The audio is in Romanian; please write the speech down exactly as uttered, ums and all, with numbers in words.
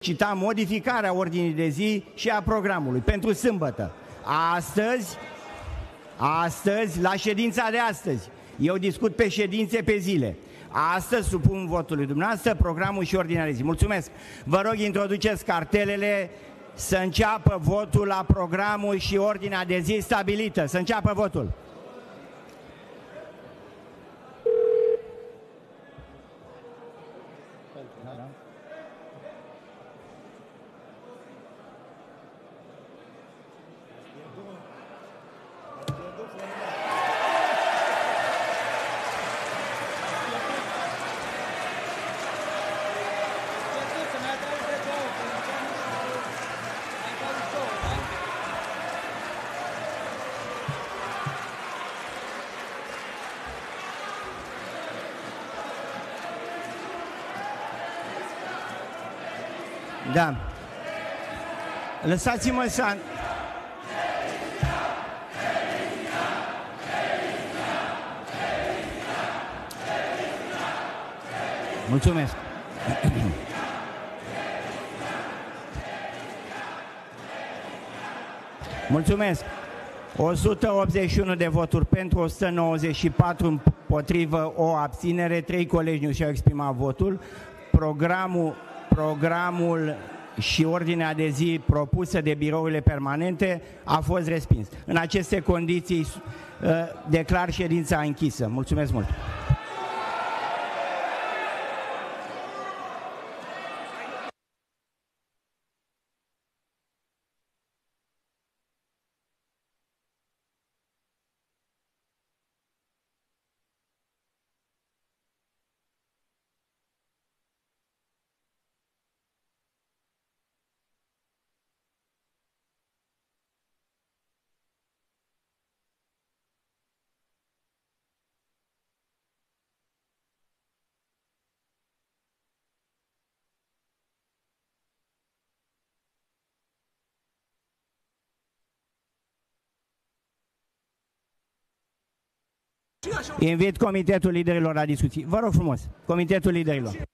cita modificarea ordinii de zi și a programului pentru sâmbătă. Astăzi, astăzi, la ședința de astăzi, eu discut pe ședințe pe zile. Astăzi supun votului dumneavoastră programul și ordinea de zi. Mulțumesc! Vă rog, introduceți cartelele să înceapă votul la programul și ordinea de zi stabilită. Să înceapă votul! Da. Lăsați-mă să... Mulțumesc. Mulțumesc. o sută optzeci și unu de voturi pentru, o sută nouăzeci și patru împotrivă, o abținere, trei colegi nu și-au exprimat votul. Programul Programul și ordinea de zi propusă de birourile permanente a fost respins. În aceste condiții declar ședința închisă. Mulțumesc mult! Invit Comitetul Liderilor la discuții. Vă rog frumos, Comitetul Liderilor.